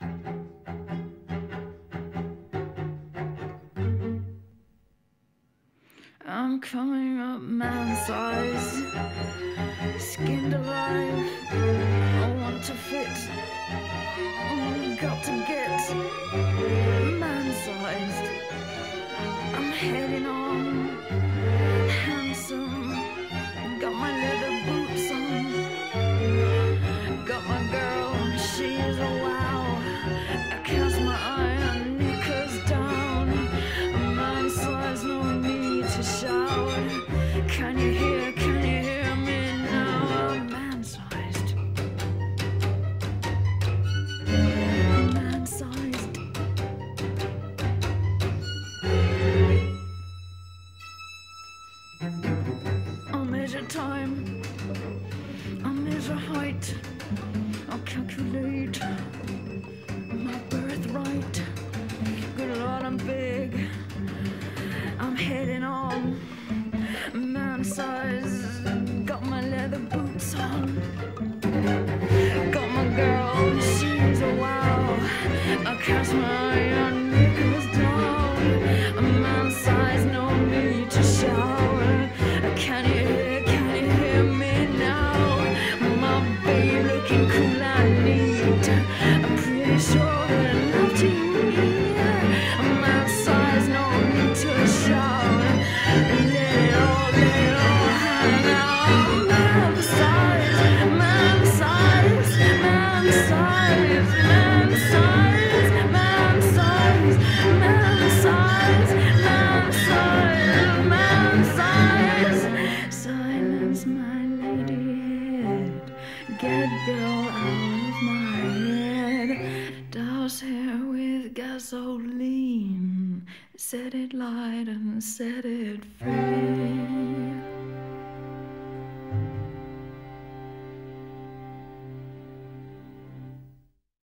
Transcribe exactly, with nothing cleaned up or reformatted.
I'm coming up man-sized, skinned alive. I want to fit, oh, got to get man-sized. I'm heading on, handsome, got my leather boots on, got my girl, she is a wow. I cast my eye on knickers down, man-sized, no need to shout. Can you hear, can you hear me now? I'm man-sized, man-sized. I'll measure time, I'll measure height, I'll calculate my birthright. Good Lord, I'm big, I'm heading on, man-sized, got my leather boots on, got my girl, she's a wow. I cast my eye on knickers down, man-sized, no need to shout. Can you hear, can you hear me now? My babe looking cool, I need, I'm pretty sure that enough to hear. Man-sized, no need to shout. Let it all, let it all hang out. Man-sized, man-sized, man-sized, man-sized, man-sized, man-sized, man-sized, man-sized. Silence my lady head, get girl out of my head. Douse hair with gasoline, set it light and set it free.